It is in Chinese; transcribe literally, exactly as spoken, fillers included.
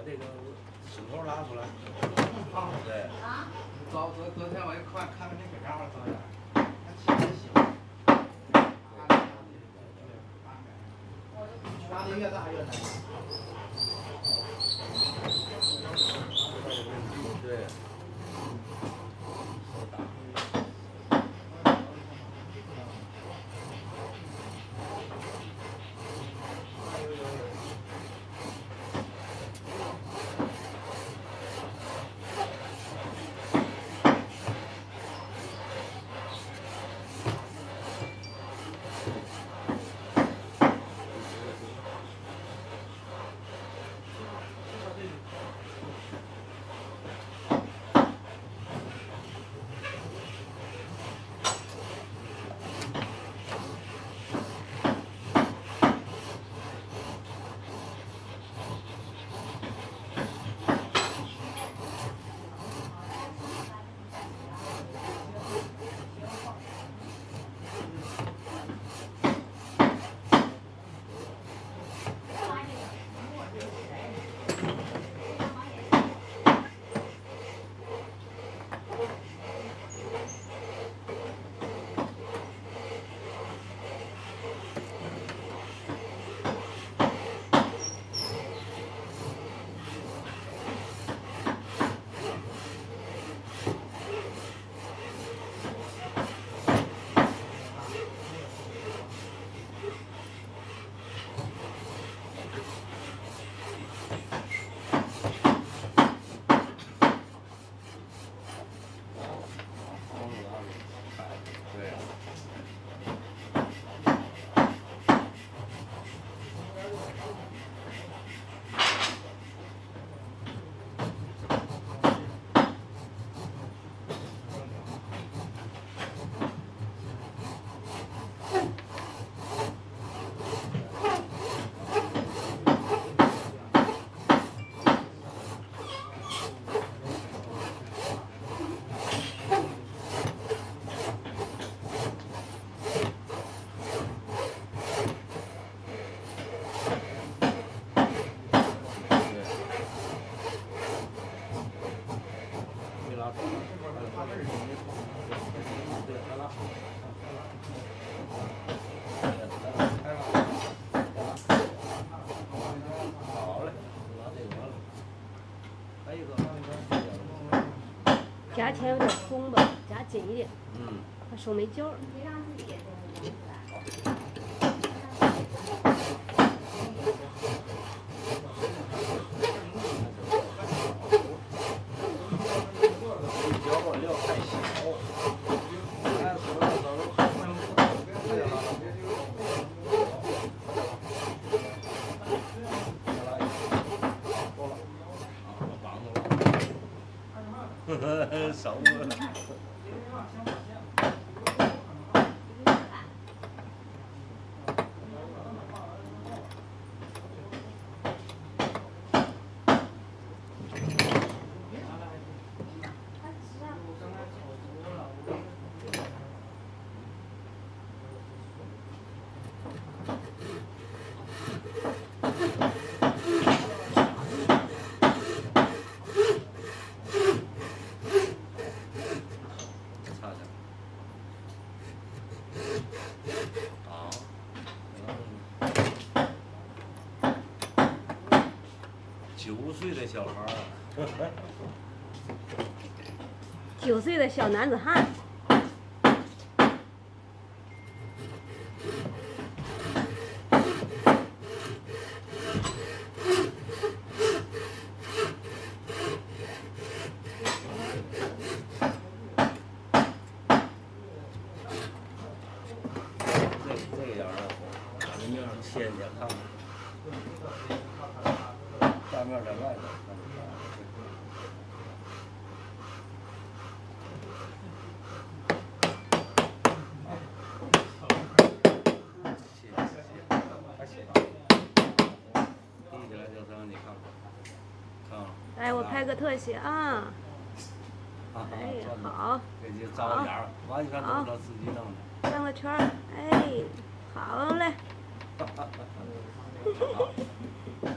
这个手头拉出来。 好。 对。 啊。昨昨昨天我一看看看那小家伙做的，他其实喜欢。拉的越大越难。 对。 夹起来有点松吧，夹紧一点。 嗯。 他手没劲儿。 少了。九岁的小孩儿， 九岁的小男子汉。 这这个样儿的，人家切一下看看。大面在外头。谢谢谢谢，还行。立起来就成，你看看，看。 来，我拍个特写啊。哎，好。 给你照点儿，完全都是他自己弄的。 转个圈儿，哎，好嘞。 好。